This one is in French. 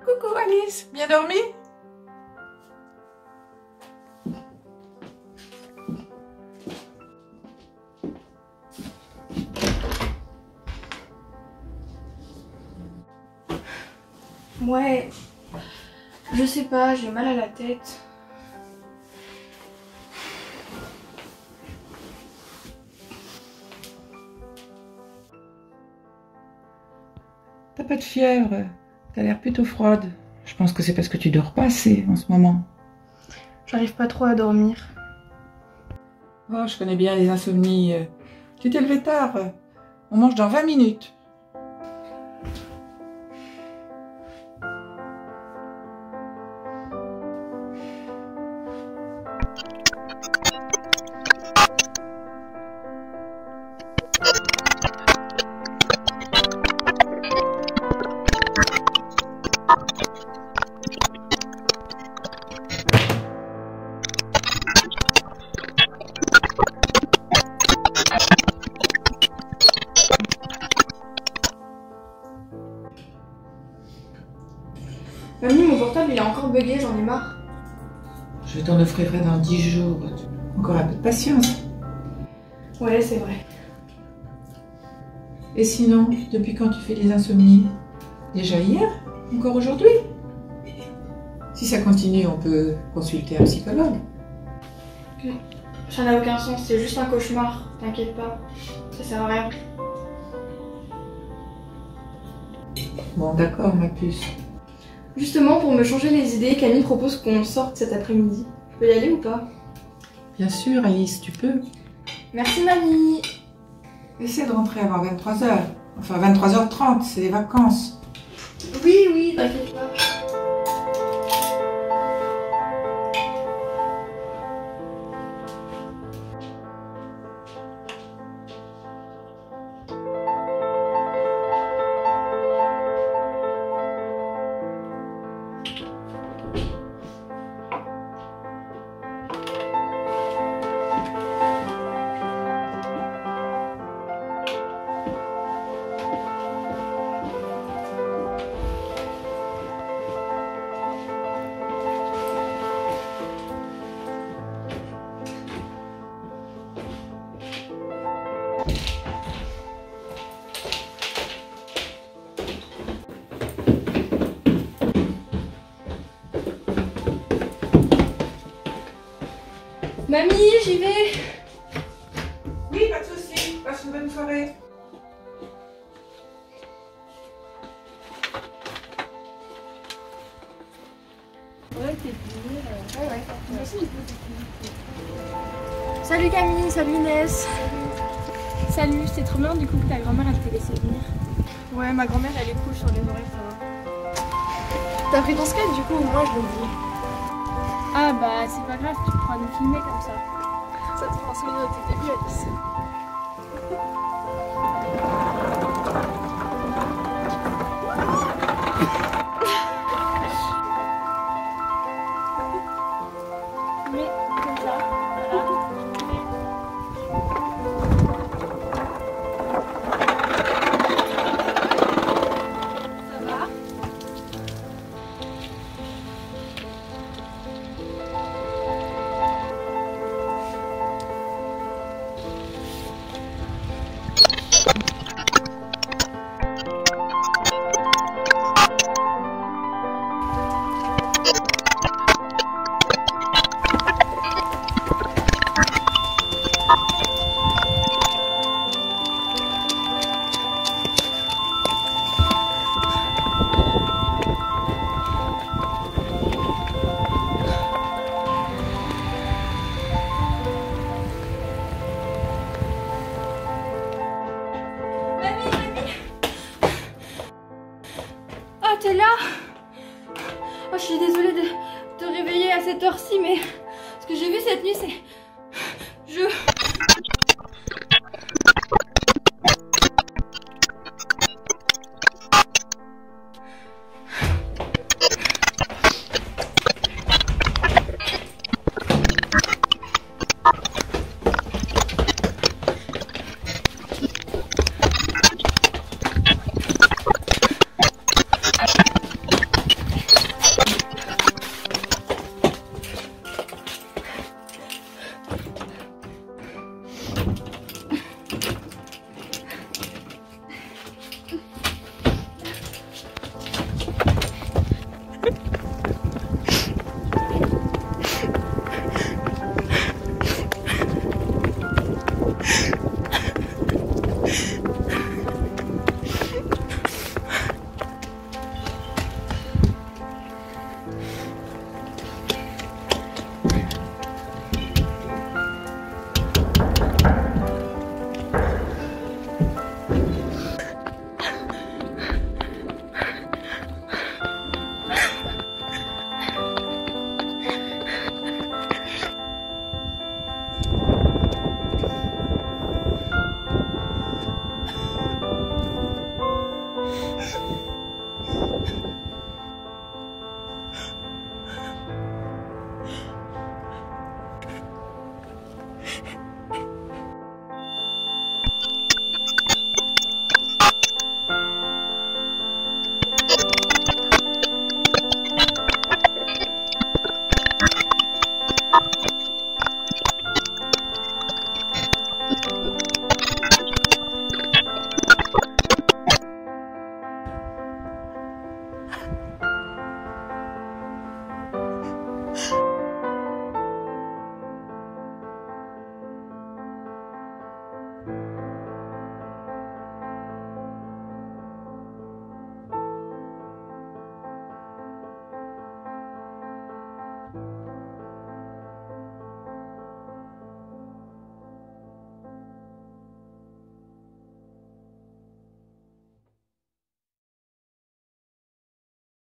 Coucou Alice, bien dormi? Ouais, je sais pas, j'ai mal à la tête. T'as pas de fièvre, t'as l'air plutôt froide. Je pense que c'est parce que tu dors pas assez en ce moment. J'arrive pas trop à dormir. Oh, je connais bien les insomnies. Tu t'es levé tard. On mange dans 20 minutes. Mamie, mon portable il est encore bugué, j'en ai marre. Je t'en offrirai dans 10 jours. Encore un peu de patience. Ouais, c'est vrai. Et sinon, depuis quand tu fais des insomnies? Déjà hier? Encore aujourd'hui? Si ça continue, on peut consulter un psychologue. Ça n'a aucun sens, c'est juste un cauchemar, t'inquiète pas. Ça sert à rien. Bon, d'accord, ma puce. Justement, pour me changer les idées, Camille propose qu'on sorte cet après-midi. Je peux y aller ou pas? Bien sûr, Alice, tu peux. Merci, mamie. Essaie de rentrer avant 23h. Enfin, 23h30, c'est les vacances. Oui, t'inquiète pas. Mamie, j'y vais. Oui, pas de souci. Passe une bonne soirée. Salut Camille, salut Inès. Salut, c'est trop bien du coup que ta grand-mère elle t'ait laissé venir. Ouais, ma grand-mère elle est cool sur les oreilles, ça va. T'as pris ton skate du coup, moi je le dis. Ah bah c'est pas grave, tu pourras nous filmer comme ça. Ça te fera un souvenir de tes débuts, Alice. Mais comme ça, voilà. Ça va? Ah, t'es là? Oh, je suis désolée de te réveiller à cette heure-ci, mais ce que j'ai vu cette nuit, c'est...